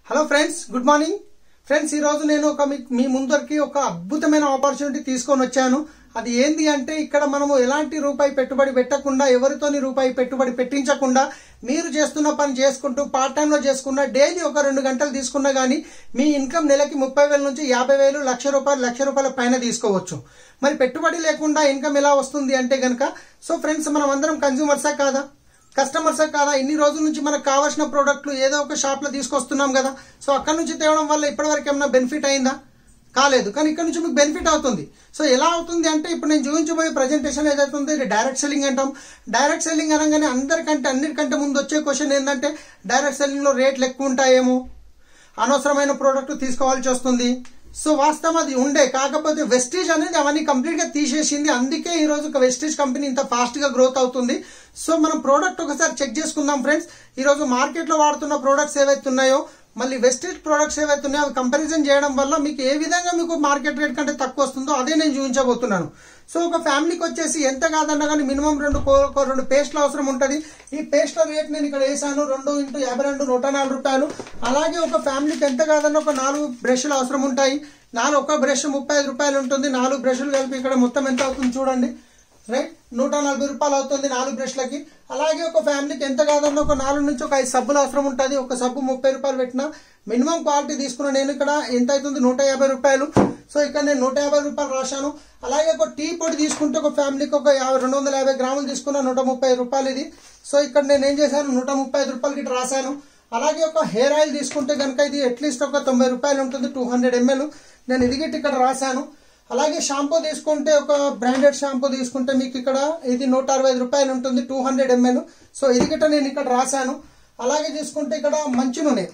Hello friends, good morning friends. ఈ రోజు నేను మీ ముందరికి ఒక అద్భుతమైన ఆపర్చునిటీ తీసుకొని వచ్చాను. అది ఏంది అంటే, ఇక్కడ మనము ఎలాంటి రూపాయి పెట్టుబడి పెట్టకుండా, ఎవరితోని రూపాయి పెట్టుబడి పెట్టించకుండా, మీరు చేస్తున్న పని చేసుకుంటూ పార్ట్ టైంలో చేసుకున్న డైలీ ఒక 2 గంటలు తీసుకున్నా గానీ మీ ఇన్కమ్ నెలకి 30,000 నుంచి 50,000, లక్ష రూపాయల పైన తీసుకోవచ్చు. మరి పెట్టుబడి లేకుండా ఇన్కమ్ ఎలా వస్తుంది అంటే గనక, సో ఫ్రెండ్స్, మనం అందరం కన్స్యూమర్సా కాదా, కస్టమర్సే కాదా? ఇన్ని రోజుల నుంచి మనకు కావాల్సిన ప్రోడక్ట్లు ఏదో ఒక షాప్ లో తీసుకొస్తున్నాం కదా. సో అక్కడ నుంచి తేవడం వల్ల ఇప్పటివరకు ఏమైనా బెనిఫిట్ అయిందా? కాలేదు. కానీ ఇక్కడ నుంచి మీకు బెనిఫిట్ అవుతుంది. సో ఎలా అవుతుంది అంటే, ఇప్పుడు నేను చూపించబోయే ప్రజెంటేషన్ ఏదైతుంది, డైరెక్ట్ సెల్లింగ్ అంటాం. డైరెక్ట్ సెల్లింగ్ అనగానే అన్నిటికంటే ముందు వచ్చే క్వశ్చన్ ఏంటంటే, డైరెక్ట్ సెల్లింగ్ లో రేట్లు ఎక్కువ ఉంటాయేమో, అనవసరమైన ప్రోడక్ట్ తీసుకోవాల్సి వస్తుంది. సో వాస్తవం అది ఉండే, కాకపోతే వెస్టీజ్ అనేది అవన్నీ కంప్లీట్ గా తీసేసింది. అందుకే ఈ రోజు వెస్టీజ్ కంపెనీ ఇంత ఫాస్ట్ గా గ్రోత్ అవుతుంది. సో మనం ప్రోడక్ట్ ఒకసారి చెక్ చేసుకుందాం ఫ్రెండ్స్. ఈ రోజు మార్కెట్ లో వాడుతున్న ప్రోడక్ట్స్ ఏవైతే ఉన్నాయో, మళ్ళీ వెస్టీజ్ ప్రోడక్ట్స్ ఏవైతే ఉన్నాయో అవి కంపారిజన్ చేయడం వల్ల మీకు ఏ విధంగా మీకు మార్కెట్ రేట్ కంటే తక్కువ వస్తుందో అదే నేను చూపించబోతున్నాను. సో ఒక ఫ్యామిలీకి వచ్చేసి ఎంత కాదన్నా కానీ మినిమం 2 పేస్ట్ల అవసరం ఉంటుంది. ఈ పేస్ట్ల రేట్ నేను ఇక్కడ వేసాను 2 × 52 104 రూపాయలు. అలాగే ఒక ఫ్యామిలీకి ఎంత కాదన్నా ఒక 4 బ్రష్లు అవసరం ఉంటాయి. ఒక బ్రష్ 35 రూపాయలు ఉంటుంది. 4 బ్రష్లు కలిపి ఇక్కడ మొత్తం ఎంత అవుతుంది చూడండి, రైట్, 140 రూపాయలు అవుతుంది 4 బ్రష్లకి. అలాగే ఒక ఫ్యామిలీకి ఎంత కాదన్నా ఒక 4 నుంచి ఒక 5 సబ్బులు అవసరం ఉంటుంది. ఒక సబ్బు 30 రూపాయలు పెట్టినా మినిమం క్వాలిటీ తీసుకున్నా నేను ఇక్కడ ఎంత అవుతుంది 150 రూపాయలు. సో ఇక్కడ నేను 150 రూపాయలు రాశాను. అలాగే ఒక టీ పొడి తీసుకుంటే ఒక ఫ్యామిలీకి ఒక 250 గ్రాములు తీసుకున్నా 130 రూపాయలు ఇది. సో ఇక్కడ నేను ఏం చేశాను 135 రూపాయలకి ఇటు రాశాను. అలాగే ఒక హెయిర్ ఆయిల్ తీసుకుంటే కనుక ఇది అట్లీస్ట్ ఒక 90 రూపాయలు ఉంటుంది, 200 ml. నేను ఇది గిట్ట ఇక్కడ రాశాను. అలాగే షాంపూ తీసుకుంటే ఒక బ్రాండెడ్ షాంపూ తీసుకుంటే మీకు ఇక్కడ ఇది 160 రూపాయలు ఉంటుంది, 200 ml. సో ఇది గిట్ట నేను ఇక్కడ రాశాను. అలాగే తీసుకుంటే ఇక్కడ మంచి నూనె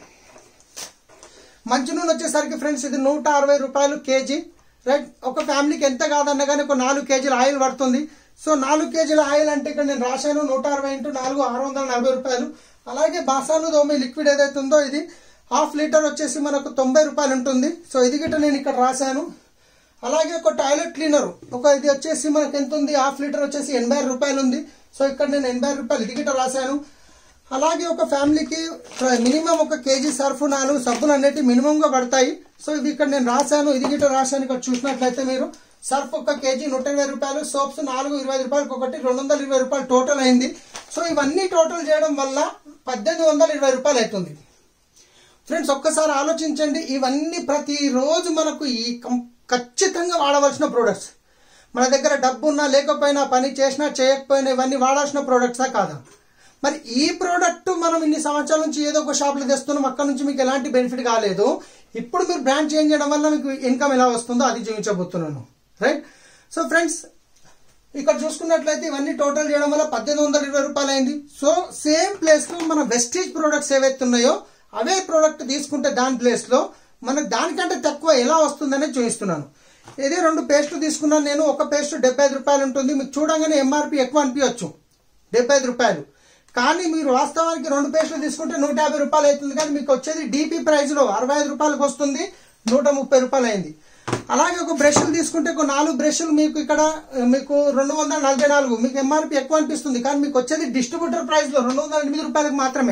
వచ్చేసరికి ఫ్రెండ్స్ ఇది 160 రూపాయలు కేజీ, రైట్. ఒక ఫ్యామిలీకి ఎంత కాదన్నా కానీ ఒక 4 కేజీల ఆయిల్ పడుతుంది. సో 4 కేజీల ఆయిల్ అంటే ఇక్కడ నేను రాశాను 160 × 4 640 రూపాయలు. అలాగే బాసాను దోమి లిక్విడ్ ఏదైతే ఉందో ఇది 1/2 లీటర్ వచ్చేసి మనకు 90 రూపాయలు ఉంటుంది. సో ఇది గిట్ట నేను ఇక్కడ రాశాను. అలాగే ఒక టాయిలెట్ క్లీనర్ ఇది వచ్చేసి మనకు ఎంత ఉంది, 1/2 లీటర్ వచ్చేసి 80 రూపాయలు ఉంది. సో ఇక్కడ నేను 80 రూపాయలు ఇది గిట్ట రాశాను. అలాగే ఒక ఫ్యామిలీకి మినిమం 1 కేజీ సర్ఫ్ 4 సబ్బులు అనేవి మినిమం గా పడతాయి. సో ఇది ఇక్కడ నేను రాశాను, ఇది గిట్ట రాశాను. ఇక్కడ చూసినట్లయితే మీరు సర్ఫ్ 1 కేజీ 120 రూపాయలు, సోప్స్ 4 20 రూపాయలకు ఒకటి 220 రూపాయలు టోటల్ అయింది. సో ఇవన్నీ టోటల్ చేయడం వల్ల 1820 రూపాయలు అవుతుంది. ఫ్రెండ్స్ ఒక్కసారి ఆలోచించండి, ఇవన్నీ ప్రతిరోజు మనకు ఖచ్చితంగా వాడవలసిన ప్రోడక్ట్స్. మన దగ్గర డబ్బు ఉన్నా లేకపోయినా, పని చేసినా చేయకపోయినా ఇవన్నీ వాడాల్సిన ప్రోడక్ట్సా కాదా? మరి ఈ ప్రోడక్ట్ మనం ఇన్ని సంవత్సరాల నుంచి ఏదో ఒక షాప్ లో తెస్తున్నాం, అక్కడ నుంచి మీకు ఎలాంటి బెనిఫిట్ కాలేదు. ఇప్పుడు మీరు బ్రాండ్ చేంజ్ చేయడం వల్ల మీకు ఇన్కమ్ ఎలా వస్తుందో అది చూపించబోతున్నాను, రైట్. సో ఫ్రెండ్స్ ఇక్కడ చూసుకున్నట్లయితే ఇవన్నీ టోటల్ చేయడం వల్ల 1820 రూపాయలు అయింది. సో సేమ్ ప్లేస్ లో మన వెస్టీజ్ ప్రోడక్ట్స్ ఏవైతే ఉన్నాయో అవే ప్రోడక్ట్ తీసుకుంటే దాని ప్లేస్ లో మనకు దానికంటే తక్కువ ఎలా వస్తుందనే చూపిస్తున్నాను. ఇది 2 పేస్టులు తీసుకున్నాను నేను. ఒక పేస్ట్ 75 రూపాయలు ఉంటుంది. మీకు చూడంగానే ఎంఆర్పి ఎక్కువ అనిపించవచ్చు 75 రూపాయలు, కానీ మీరు వాస్తవానికి 2 పేస్టులు తీసుకుంటే 150 రూపాయలు అవుతుంది. కానీ మీకు వచ్చేది డిపి ప్రైస్ లో 65 రూపాయలకు వస్తుంది, 130 రూపాయలు అయింది. అలాగే ఒక బ్రష్లు తీసుకుంటే ఒక 4 బ్రష్లు మీకు ఇక్కడ మీకు 244, మీకు ఎంఆర్పి ఎక్కువ అనిపిస్తుంది, కానీ మీకు వచ్చేది డిస్ట్రిబ్యూటర్ ప్రైస్ లో 208 రూపాయలకు మాత్రమే.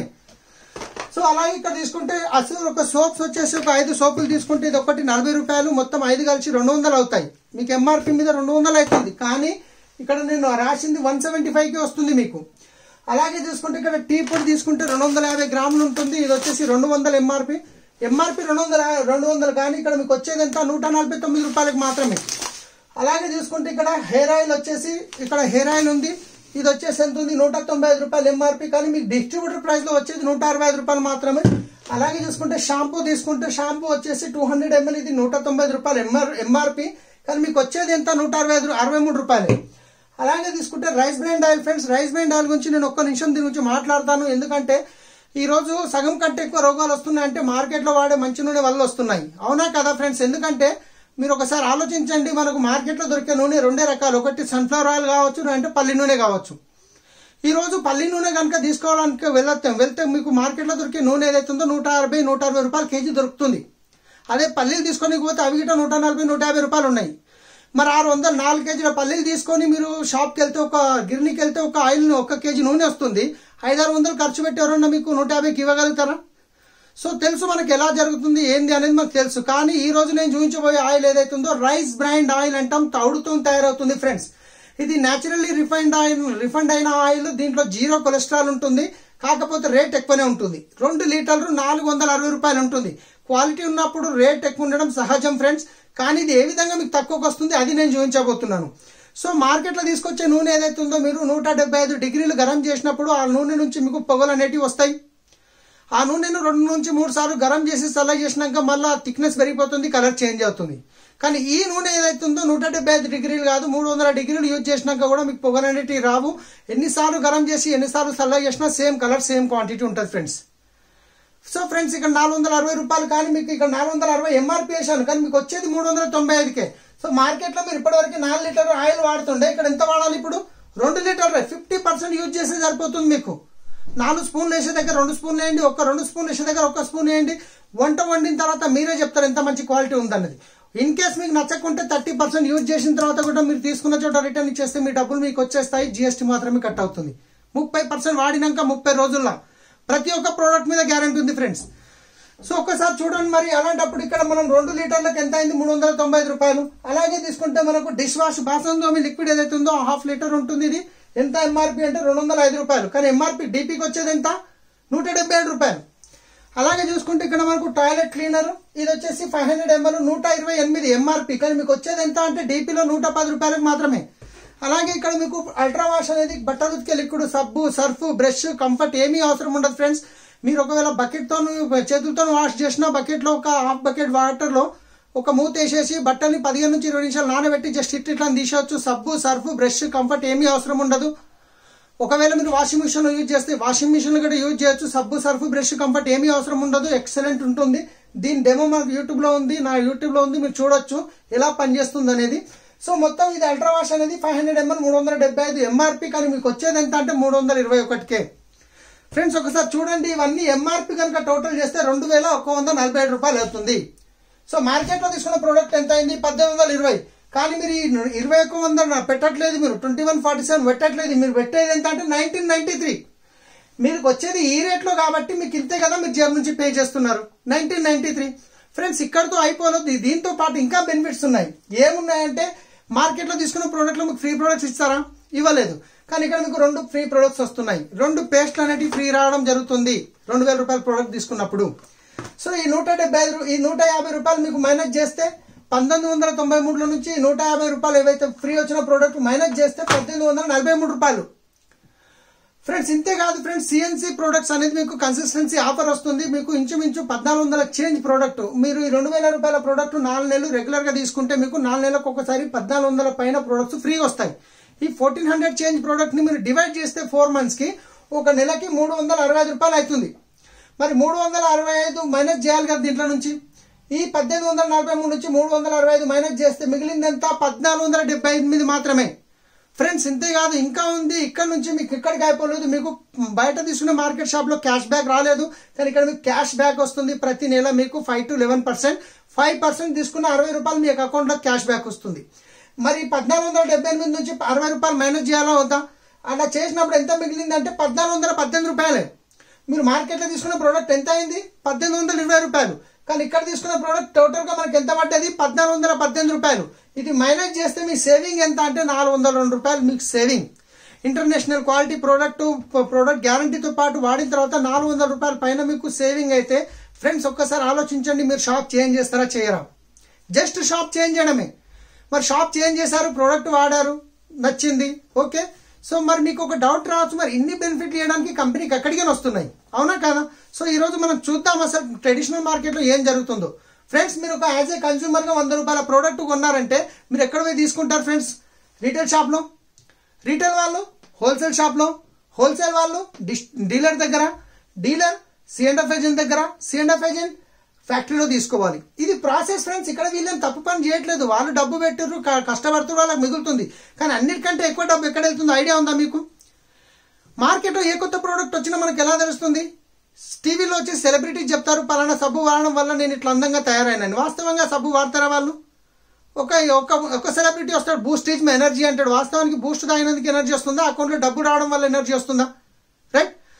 సో అలాగే ఇక్కడ తీసుకుంటే అసలు ఒక సోప్స్ వచ్చేసి ఒక 5 సోపులు తీసుకుంటే ఇది ఒకటి 40 రూపాయలు, మొత్తం 5 కలిసి 200 అవుతాయి. మీకు ఎంఆర్పి మీద 200 అవుతుంది, కానీ ఇక్కడ నేను రాసింది 175కి వస్తుంది మీకు. అలాగే తీసుకుంటే ఇక్కడ టీ పొడి తీసుకుంటే 250 గ్రాములు ఉంటుంది, ఇది వచ్చేసి 200 ఎంఆర్పి 200, కానీ ఇక్కడ మీకు వచ్చేది ఎంత 149 రూపాయలకు మాత్రమే. అలాగే తీసుకుంటే ఇక్కడ హెయిర్ ఆయిల్ వచ్చేసి ఇక్కడ హెయిర్ ఆయిల్ ఉంది, ఇది వచ్చేసి ఎంత ఉంది 195 రూపాయలు ఎంఆర్పి, కానీ మీకు డిస్ట్రిబ్యూటర్ ప్రైస్ లో వచ్చేది 165 రూపాయలు మాత్రమే. అలాగే చూసుకుంటే షాంపూ తీసుకుంటే షాంపూ వచ్చేసి 200 ml, ఇది 190 రూపాయలు ఎంఆర్పి, కానీ మీకు వచ్చేది ఎంత 163 రూపాయలు. అలాగే తీసుకుంటే rice brand oil friends, rice brand oil గురించి నేను ఒక్క నిమిషం దీని గురించి మాట్లాడతాను. ఎందుకంటే ఈ రోజు సగం కంటే ఎక్కువ రోగాలు వస్తున్నాయంటే మార్కెట్ లో వాడే మంచి నూనె వల్ల వస్తున్నాయి, అవునా కదా ఫ్రెండ్స్? ఎందుకంటే మీరు ఒకసారి ఆలోచించండి, మనకు మార్కెట్ లో దొరికే నూనె 2 రకాలు, ఒకటి సన్ఫ్లవర్ ఆయిల్ కావచ్చు, అంటే పల్లి నూనె కావచ్చు. ఈ రోజు పల్లి నూనె కనుక తీసుకోవడానికి వెళ్తే మీకు మార్కెట్ లో దొరికే నూనె ఏదైతే ఉందో 160 రూపాయలు కేజీ దొరుకుతుంది. అదే పల్లీలు తీసుకొని పోతే అవి గిట్ట 140 150 రూపాయలు ఉన్నాయి. మరి 4 కేజీల పల్లీలు తీసుకొని మీరు షాప్కి వెళ్తే, ఒక గిర్నీకి వెళ్తే ఒక ఆయిల్ 1 కేజీ నూనె వస్తుంది, 500-600 ఖర్చు పెట్టి ఎవరన్నా మీకు 150కి ఇవ్వగలుగుతారా? సో తెలుసు మనకి ఎలా జరుగుతుంది ఏంది అనేది మనకు తెలుసు. కానీ ఈ రోజు నేను చూపించబోయే ఆయిల్ ఏదైతుందో రైస్ బ్రాండ్ ఆయిల్ అంటాం, తౌడుతో తయారవుతుంది ఫ్రెండ్స్. ఇది న్యాచురల్లీ రిఫైండ్ అయిన ఆయిల్. దీంట్లో 0 కొలెస్ట్రాల్ ఉంటుంది. కాకపోతే రేట్ ఎక్కువనే ఉంటుంది. 2 లీటర్లు 460 రూపాయలు ఉంటుంది. క్వాలిటీ ఉన్నప్పుడు రేట్ ఎక్కువ ఉండడం సహజం ఫ్రెండ్స్. కానీ ఇది ఏ విధంగా మీకు తక్కువకు వస్తుంది అది నేను చూపించబోతున్నాను. సో మార్కెట్లో తీసుకొచ్చే నూనె ఏదైతుందో మీరు 175 డిగ్రీలు గరం చేసినప్పుడు ఆ నూనె నుంచి మీకు పొగలు అనేటివి వస్తాయి. ఆ నూనెను 2 నుంచి 3 సార్లు గరం చేసి చల్ల చేసినాక మళ్ళీ థిక్నెస్ పెరిగిపోతుంది, కలర్ చేంజ్ అవుతుంది. కానీ ఈ నూనె ఏదైతుందో 175 డిగ్రీలు కాదు 300 డిగ్రీలు యూజ్ చేసినాక కూడా మీకు పొగలు అనేటివి రావు. ఎన్నిసార్లు గరం చేసి ఎన్నిసార్లు చల్ల చేసినా సేమ్ కలర్ సేమ్ క్వాంటిటీ ఉంటుంది ఫ్రెండ్స్. సో ఫ్రెండ్స్ ఇక్కడ 460 రూపాయలు, కానీ మీకు ఇక్కడ 460 ఎంఆర్పీ వేసాను, కానీ మీకు వచ్చేది 395కే. సో మార్కెట్లో మీరు ఇప్పటివరకు 4 లీటర్ ఆయిల్ వాడుతుండే, ఇక్కడ ఎంత వాడాలి ఇప్పుడు? 2 లీటర్లు 50% యూజ్ చేస్తే సరిపోతుంది. మీకు 4 స్పూన్లు వేసే దగ్గర 2 స్పూన్లు వేయండి, 2 స్పూన్లు వేసే దగ్గర 1 స్పూన్ వేయండి. వంట వండిన తర్వాత మీరే చెప్తారు ఎంత మంచి క్వాలిటీ ఉందన్నది. ఇన్ కేస్ మీకు నచ్చకుంటే 30% యూజ్ చేసిన తర్వాత కూడా మీరు తీసుకున్న చోట రిటర్న్ ఇచ్చేస్తే మీ డబ్బులు మీకు వచ్చేస్తాయి. GST మాత్రమే కట్ అవుతుంది. 30% వాడినాక 30 రోజుల్లో ప్రతి ఒక్క ప్రోడక్ట్ మీద గ్యారంటీ ఉంది ఫ్రెండ్స్. సో ఒక్కసారి చూడండి. మరి అలాంటప్పుడు ఇక్కడ మనం 2 లీటర్లకు ఎంత అయింది? 395 రూపాయలు. అలాగే తీసుకుంటే మనకు డిష్ వాష్ బాసన్ తోమి లిక్విడ్ ఏదైతే ఉందో 1/2 లీటర్ ఉంటుంది. ఇది ఎంత ఎంఆర్పీ అంటే 205 రూపాయలు, కానీ ఎంఆర్పీ DPకి వచ్చేది ఎంత? 177 రూపాయలు. అలాగే చూసుకుంటే ఇక్కడ మనకు టాయిలెట్ క్లీనర్ ఇది వచ్చేసి 500 ml 128 ఎంఆర్పీ, కానీ మీకు వచ్చేది ఎంత అంటే DPలో 110 రూపాయలకు మాత్రమే. అలాగే ఇక్కడ మీకు అల్ట్రా వాష్ అనేది బట్టలు ఉతికే లిక్విడ్, సబ్బు, సర్ఫ్, బ్రష్, కంఫర్ట్ ఏమీ అవసరం ఉండదు ఫ్రెండ్స్. మీరు ఒకవేళ బకెట్తో చేతులతో వాష్ చేసిన బకెట్లో ఒక 1/2 బకెట్ వాటర్లో ఒక మూత వేసేసి బట్టల్ని 15 నుంచి 20 నిమిషాలు నానబెట్టి జస్ట్ ఇట్లా తీసేయచ్చు. సబ్బు, సర్ఫ్, బ్రష్, కంఫర్ట్ ఏమీ అవసరం ఉండదు. ఒకవేళ మీరు వాషింగ్ మిషన్ యూజ్ చేస్తే వాషింగ్ మిషన్ కూడా యూజ్ చేయొచ్చు. సబ్బు, సర్ఫ్, బ్రష్, కంఫర్ట్ ఏమీ అవసరం ఉండదు. ఎక్సలెంట్ ఉంటుంది. దీని డెమో మనకు యూట్యూబ్లో ఉంది, నా యూట్యూబ్లో ఉంది, మీరు చూడొచ్చు ఎలా పనిచేస్తుంది అనేది. సో మొత్తం ఇది అల్ట్రా వాష్ అనేది 500 ml 375 ఎంఆర్పీ, కానీ మీకు వచ్చేది ఎంత అంటే 321కే. ఫ్రెండ్స్ ఒకసారి చూడండి, ఇవన్నీ ఎంఆర్పీ కనుక టోటల్ చేస్తే 2147 రూపాయలు అవుతుంది. సో మార్కెట్లో తీసుకున్న ప్రోడక్ట్ ఎంత అయింది? 1820, కానీ మీరు 2100 పెట్టట్లేదు, మీరు 2147 పెట్టట్లేదు. మీరు పెట్టేది ఎంత అంటే 1993. మీకు వచ్చేది ఈ రేట్లో కాబట్టి మీకు ఇంతే కదా, మీరు జేబు నుంచి పే చేస్తున్నారు 1993. ఫ్రెండ్స్ ఇక్కడతో అయిపోలేదు, దీంతో పాటు ఇంకా బెనిఫిట్స్ ఉన్నాయి. ఏమున్నాయంటే మార్కెట్లో తీసుకున్న ప్రోడక్ట్లో మీకు ఫ్రీ ప్రోడక్ట్స్ ఇస్తారా? ఇవ్వలేదు. కానీ ఇక్కడ మీకు 2 ఫ్రీ ప్రొడక్ట్స్ వస్తున్నాయి. 2 పేస్ట్లు అనేవి ఫ్రీ రావడం జరుగుతుంది 2000 రూపాయల ప్రోడక్ట్ తీసుకున్నప్పుడు. సో ఈ 150 రూపాయలు మీకు మైనస్ చేస్తే 1993లో నుంచి 150 రూపాయలు ఏవైతే ఫ్రీ వచ్చిన ప్రోడక్ట్ మైనస్ చేస్తే 1843 రూపాయలు. ఫ్రెండ్స్ ఇంతే కాదు ఫ్రెండ్స్, CNC ప్రొడక్ట్స్ అనేది మీకు కన్సిస్టెన్సీ ఆఫర్ వస్తుంది. మీకు ఇంచుమించు 1400 చేంజ్ ప్రోడక్ట్. మీరు ఈ 2000 రూపాయల ప్రోడక్ట్ 4 నెలలు రెగ్యులర్ గా తీసుకుంటే మీకు 4 నెలలకు ఒకసారి 1400 పైన ప్రోడక్ట్స్ ఫ్రీ వస్తాయి. ఈ 1400 చేంజ్ ప్రోడక్ట్ ని మీరు డివైడ్ చేస్తే 4 మంత్స్ కి ఒక నెలకి 365 రూపాయలు అవుతుంది. మరి 365 మైనస్ చేయాలి కదా దీంట్లో నుంచి. ఈ 1843 నుంచి 365 మైనస్ చేస్తే మిగిలిందంతా 1478 మాత్రమే. ఫ్రెండ్స్ ఇంతే కాదు, ఇంకా ఉంది. ఇక్కడ నుంచి మీకు ఇక్కడికి అయిపోలేదు. మీకు బయట తీసుకునే మార్కెట్ షాప్ లో క్యాష్ బ్యాక్ రాలేదు, కానీ ఇక్కడ మీకు క్యాష్ బ్యాక్ వస్తుంది. ప్రతి నెల మీకు 5 to 11%, 5% తీసుకున్న 60 రూపాయలు మీ అకౌంట్ లో క్యాష్ బ్యాక్ వస్తుంది. మరి 1478 నుంచి 60 రూపాయలు మైనస్ చేయాలా వద్దా? అలా చేసినప్పుడు ఎంత మిగిలింది అంటే 1418 రూపాయలే. మీరు మార్కెట్లో తీసుకున్న ప్రోడక్ట్ ఎంత అయింది? 1820 రూపాయలు. కానీ ఇక్కడ తీసుకున్న ప్రోడక్ట్ టోటల్ గా మనకి ఎంత పడ్డది? 1418 రూపాయలు. ఇది మైనస్ చేస్తే మీ సేవింగ్ ఎంత అంటే 402 రూపాయలు మీకు సేవింగ్. ఇంటర్నేషనల్ క్వాలిటీ ప్రోడక్ట్ గ్యారంటీతో పాటు వాడిన తర్వాత 400 రూపాయల పైన మీకు సేవింగ్ అయితే ఫ్రెండ్స్ ఒక్కసారి ఆలోచించండి, మీరు షాప్ చేంజ్ చేస్తారా చేయరా? జస్ట్ షాప్ చేంజ్ చేయడమే. మరి షాప్ చేంజ్ చేశారు, ప్రోడక్ట్ వాడారు, నచ్చింది, ఓకే. సో మరి మీకు ఒక డౌట్ రావచ్చు, మరి ఇన్ని బెనిఫిట్ చేయడానికి కంపెనీకి ఎక్కడికి వస్తున్నాయి, అవునా కాదా? సో ఈ రోజు మనం చూద్దాం అసలు ట్రెడిషనల్ మార్కెట్లో ఏం జరుగుతుందో. ఫ్రెండ్స్ మీరు ఒక యాజ్ ఏ కన్స్యూమర్ గా 100 రూపాయల ప్రోడక్ట్ కొన్నారంటే మీరు ఎక్కడ పోయి తీసుకుంటారు ఫ్రెండ్స్? రీటైల్ షాప్ లో, రీటైల్ వాళ్ళు హోల్సేల్ షాప్ లో, హోల్సేల్ వాళ్ళు డీలర్ దగ్గర, డీలర్ C&F ఏజెంట్ దగ్గర, C&F ఏజెంట్ ఫ్యాక్టరీలో తీసుకోవాలి. ఇది ప్రాసెస్ ఫ్రెండ్స్. ఇక్కడ వీళ్ళని తప్పు పని చేయట్లేదు, వాళ్ళు డబ్బు పెట్టారు, కష్టపడుతున్నారు, వాళ్ళకి మిగులుతుంది. కానీ అన్నిటికంటే ఎక్కువ డబ్బు ఎక్కడ వెళ్తుందో ఐడియా ఉందా మీకు? మార్కెట్లో ఏ కొత్త ప్రోడక్ట్ వచ్చినా మనకు ఎలా తెలుస్తుంది? టీవీలో వచ్చి సెలబ్రిటీస్ చెప్తారు పలానా సబ్బు వాడడం వల్ల నేను ఇట్లా అందంగా తయారైనాను. వాస్తవంగా సబ్బు వాడతారా వాళ్ళు? ఒక సెలబ్రిటీ వస్తాడు, బూస్ట్ ఈజ్ మై ఎనర్జీ అంటాడు. వాస్తవానికి బూస్ట్ తాగినందుకు ఎనర్జీ వస్తుందా? అకౌంట్లో డబ్బు రావడం వల్ల ఎనర్జీ వస్తుందా? రైట్.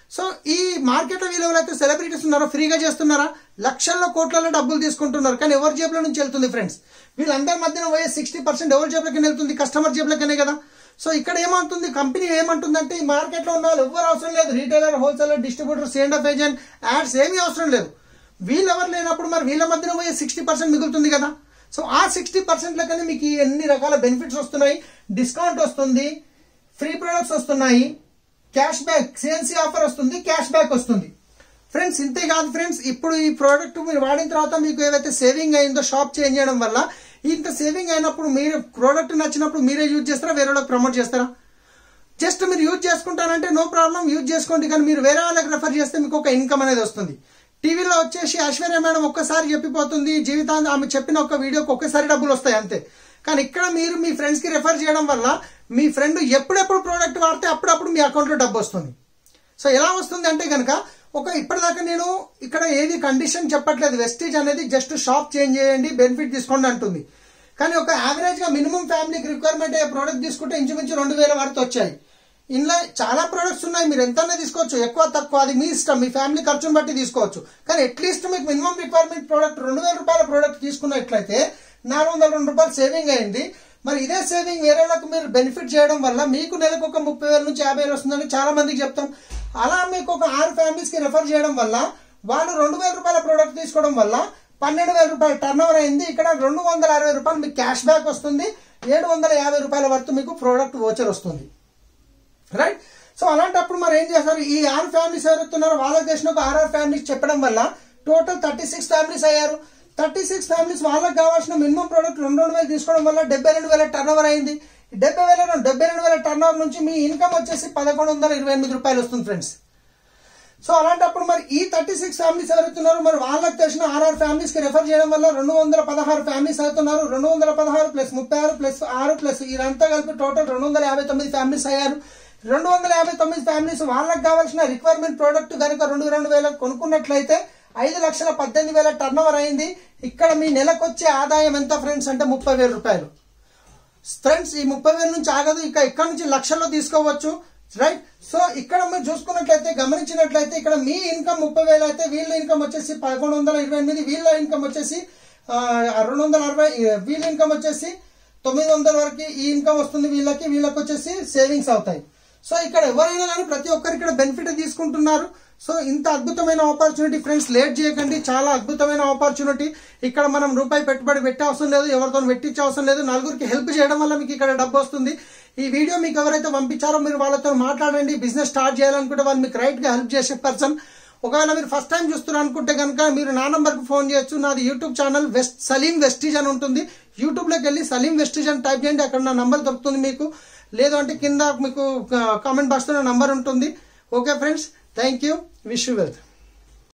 సో ఈ మార్కెట్లో వీళ్ళు ఎవరైతే సెలబ్రిటీస్ ఉన్నారో ఫ్రీగా చేస్తున్నారా? లక్షల్లో కోట్లలో డబ్బులు తీసుకుంటున్నారు, కానీ ఎవరి జేబుల నుంచి వెళ్తుంది ఫ్రెండ్స్? వీళ్ళందరి మధ్యన పోయే 60% ఎవరి జేబులకి వెళ్తుంది? కస్టమర్ జేబులకనే కదా. సో ఇక్కడ ఏమంటుంది కంపెనీ ఏమంటుందంటే, ఈ మార్కెట్లో ఉన్న వాళ్ళు ఎవరు అవసరం లేదు, retailer, wholesaler, distributor, C and F agent, ads ఏమీ అవసరం లేదు. వీళ్ళెవరు లేనప్పుడు మరి వీళ్ళ మధ్యన పోయే 60% మిగులుతుంది కదా. సో ఆ 60% లకనే మీకు ఎన్ని రకాల బెనిఫిట్స్ వస్తున్నాయి, డిస్కౌంట్ వస్తుంది, ఫ్రీ ప్రొడక్ట్స్ వస్తున్నాయి, క్యాష్ బ్యాక్, సిఎన్సీ ఆఫర్ వస్తుంది, క్యాష్ బ్యాక్ వస్తుంది ఫ్రెండ్స్. ఇంతే కాదు ఫ్రెండ్స్, ఇప్పుడు ఈ ప్రోడక్ట్ మీరు వాడిన తర్వాత మీకు ఏవైతే సేవింగ్ అయిందో షాప్ చేంజ్ చేయడం వల్ల, ఇంత సేవింగ్ అయినప్పుడు మీరు ప్రోడక్ట్ నచ్చినప్పుడు మీరే యూజ్ చేస్తారా, వేరే వాళ్ళకి ప్రమోట్ చేస్తారా? జస్ట్ మీరు యూజ్ చేసుకుంటారంటే నో ప్రాబ్లం, యూజ్ చేసుకోండి, కానీ మీరు వేరే వాళ్ళకి రెఫర్ చేస్తే మీకు ఒక ఇన్కమ్ అనేది వస్తుంది. టీవీలో వచ్చేసి ఐశ్వర్య మేడం ఒక్కసారి చెప్పిపోతుంది, జీవితాంతం ఆమె చెప్పిన ఒక వీడియోకి ఒక్కసారి డబ్బులు వస్తాయి అంతే. కానీ ఇక్కడ మీరు మీ ఫ్రెండ్స్ కి రెఫర్ చేయడం వల్ల మీ ఫ్రెండ్ ఎప్పుడెప్పుడు ప్రోడక్ట్ వాడితే అప్పుడప్పుడు మీ అకౌంట్లో డబ్బు వస్తుంది. సో ఎలా వస్తుంది అంటే కనుక, ఇప్పటిదాకా నేను ఇక్కడ ఏది కండిషన్ చెప్పట్లేదు, వెస్టీజ్ అనేది జస్ట్ షాప్ చేంజ్ చేయండి, బెనిఫిట్ తీసుకోండి అంటుంది. కానీ ఒక యావరేజ్ గా మినిమం ఫ్యామిలీకి రిక్వైర్మెంట్ అయ్యే ప్రోడక్ట్ తీసుకుంటే ఇంచుమించు 2000 వరకు వచ్చాయి. ఇందులో చాలా ప్రొడక్ట్స్ ఉన్నాయి, మీరు ఎంతనే తీసుకోవచ్చు, ఎక్కువ తక్కువ అది మీ ఇష్టం, మీ ఫ్యామిలీ ఖర్చును బట్టి తీసుకోవచ్చు. కానీ అట్లీస్ట్ మీకు మినిమం రిక్వైర్మెంట్ ప్రోడక్ట్ 2000 రూపాయల ప్రోడక్ట్ తీసుకున్నట్లయితే 402 రూపాయలు సేవింగ్ అయింది. మరి ఇదే సేవింగ్ వేరే వాళ్ళకి మీరు బెనిఫిట్ చేయడం వల్ల మీకు నెలకు ఒక 30,000 నుంచి 50,000 వస్తుందని చాలా మందికి చెప్తాం. అలా మీకు ఒక 6 ఫ్యామిలీస్ కి రెఫర్ చేయడం వల్ల వాళ్ళు 2000 రూపాయల ప్రోడక్ట్ తీసుకోవడం వల్ల 12,000 రూపాయలు టర్న్ ఓవర్ అయింది. ఇక్కడ 260 రూపాయలు మీకు క్యాష్ బ్యాక్ వస్తుంది, 750 రూపాయల వరకు మీకు ప్రోడక్ట్ వోచర్ వస్తుంది, రైట్. సో అలాంటప్పుడు మరి ఏం చేస్తారు, ఈ 6 ఫ్యామిలీస్ ఎవరుతున్నారో వాళ్ళకి చేసిన ఒక 6 ఫ్యామిలీస్ చెప్పడం వల్ల టోటల్ 36 ఫ్యామిలీస్ అయ్యారు. 36 ఫ్యామిలీస్ వాళ్ళకి కావాల్సిన మినిమం ప్రోడక్ట్ 2,000 తీసుకోవడం వల్ల 72,000 టర్న్ ఓవర్ అయింది. 72,000 టర్న్ ఓవర్ నుంచి మీ ఇన్కమ్ వచ్చేసి 1,128 రూపాయలు వస్తుంది ఫ్రెండ్స్. సో అలాంటప్పుడు మరి ఈ 36 ఫ్యామిలీస్ ఎవరుతున్నారో మరి వాళ్ళకి తెలిసిన 6 ఫ్యామిలీస్ కి రెఫర్ చేయడం వల్ల 216 ఫ్యామిలీస్ అవుతున్నారు. 216 ప్లస్ 36 ప్లస్ 6 ప్లస్ ఇదంతా కలిపి టోటల్ 259 ఫ్యామిలీస్ అయ్యారు. 259 ఫ్యామిలీస్ వాళ్ళకి కావాల్సిన రిక్వైర్మెంట్ ప్రోడక్ట్ కనుక 22,000 కొనుక్కున్నట్లయితే 5,18,000 టర్న్ ఓవర్ అయింది. ఇక్కడ మీ నెలకు వచ్చే ఆదాయం ఎంత ఫ్రెండ్స్ అంటే 30,000 రూపాయలు ఫ్రెండ్స్. ఈ 30,000 నుంచి ఆగదు, ఇక ఇక్కడ నుంచి లక్షల్లో తీసుకోవచ్చు, రైట్. సో ఇక్కడ మీరు చూసుకున్నట్లయితే గమనించినట్లయితే ఇక్కడ మీ ఇన్కమ్ 30,000 అయితే వీళ్ళ ఇన్కమ్ వచ్చేసి 1,128, వీళ్ళ ఇన్కమ్ వచ్చేసి 260, వీళ్ళ ఇన్కమ్ వచ్చేసి 900 వరకు ఈ ఇన్కమ్ వస్తుంది వీళ్ళకి వచ్చేసి సేవింగ్స్ అవుతాయి. సో ఇక్కడ ఎవరైనా కానీ ప్రతి ఒక్కరు ఇక్కడ బెనిఫిట్ తీసుకుంటున్నారు. సో ఇంత అద్భుతమైన ఆపర్చునిటీ ఫ్రెండ్స్, లేట్ చేయకండి, చాలా అద్భుతమైన ఆపర్చునిటీ. ఇక్కడ మనం రూపాయి పెట్టుబడి పెట్టే అవసరం లేదు, ఎవరితో పెట్టించే అవసరం లేదు, నలుగురికి హెల్ప్ చేయడం వల్ల మీకు ఇక్కడ డబ్బు వస్తుంది. ఈ వీడియో మీకు ఎవరైతే పంపించారో మీరు వాళ్ళతో మాట్లాడండి, బిజినెస్ స్టార్ట్ చేయాలనుకుంటే వాళ్ళు మీకు రైట్ గా హెల్ప్ చేసే పర్సన్. ఒకవేళ మీరు ఫస్ట్ టైం చూస్తున్నారు అనుకుంటే కనుక మీరు నా నంబర్ కు ఫోన్ చేయొచ్చు. నాది యూట్యూబ్ ఛానల్ సలీం వెస్టీజ్ అని ఉంటుంది. యూట్యూబ్ లోకి వెళ్ళి సలీం వెస్టీజ్ అని టైప్ చేయండి, అక్కడ నా నంబర్ దొరుకుతుంది మీకు. లేదు అంటే కింద మీకు కామెంట్ బాక్స్ లో నా నంబర్ ఉంటుంది. Okay friends, thank you, wish you wealth.